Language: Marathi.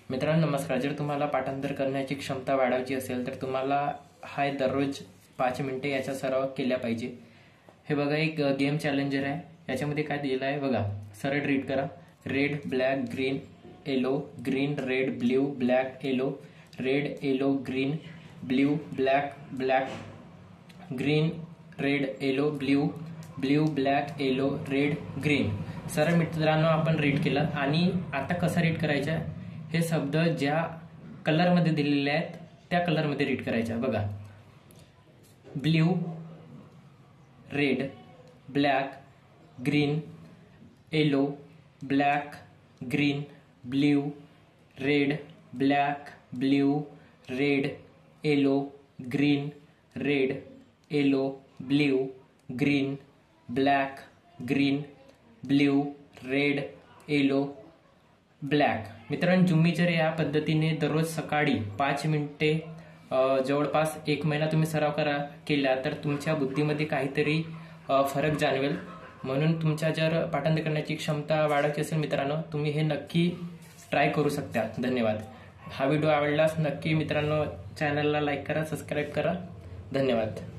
मित्रांनो नमस्कार. जर तुम्हाला पाठांतर करण्याची क्षमता वाढवायची असेल तर तुम्हाला हा दररोज 5 मिनिटे याचा सराव केला पाहिजे. हे बघा एक गेम चॅलेंजर आहे. याच्यामध्ये काय दिलेलं आहे बघा, सरळ रीड करा. Red black green yellow, green red blue black yellow, red yellow green blue black black green red yellow blue blue black yellow red green. सरळ मित्रांनो आपण रीड केलं. आणि आता कसं रीड करायचं, हे शब्द ज्या कलरमध्ये दिलेले आहेत त्या कलरमध्ये रीड करायच्या. बघा, blue red black green yellow black green blue red black blue red yellow green red yellow blue green black green blue red yellow black. मित्रांनो तुम्ही जर या पद्धतीने दररोज सकाळी 5 मिनिटे जवळपास 1 महिना तुम्ही सराव केला तर तुमच्या बुद्धीमध्ये काहीतरी फरक जाणवेल. म्हणून तुमच्या जर पाठांतर करण्याची क्षमता वाढवायची असेल मित्रांनो, तुम्ही हे नक्की ट्राय करू शकता. धन्यवाद. हा व्हिडिओ आवडल्यास नक्की मित्रांनो चॅनलला लाईक करा, सबस्क्राईब करा. धन्यवाद.